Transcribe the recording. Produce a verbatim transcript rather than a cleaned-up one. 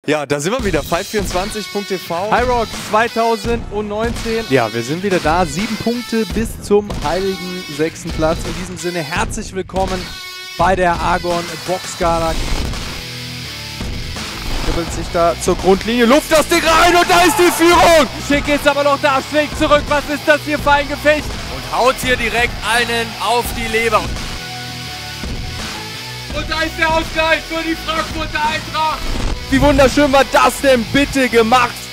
Ja, da sind wir wieder. five vierundzwanzig punkt t v. HYROX zweitausendneunzehn. Ja, wir sind wieder da. Sieben Punkte bis zum heiligen sechsten Platz. In diesem Sinne herzlich willkommen bei der Argon Boxgala. Dribbelt sich da zur Grundlinie, Luft das Ding rein und da ist die Führung. Schick ist aber noch da, schlägt zurück. Was ist das hier für ein Gefecht? Und haut hier direkt einen auf die Leber. Und da ist der Ausgleich für die Frankfurter Eintracht. Wie wunderschön war das denn bitte gemacht